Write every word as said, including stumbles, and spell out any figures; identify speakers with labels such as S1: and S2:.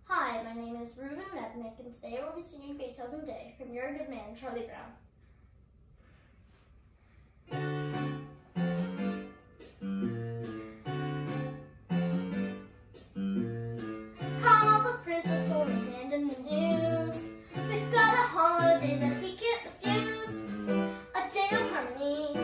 S1: Hi, my name is Reuben Mednick, and today I will be singing Beethoven Day from You're a Good Man, Charlie Brown. Call the principal and hand him the news. We've got a holiday that he can't refuse. A day of harmony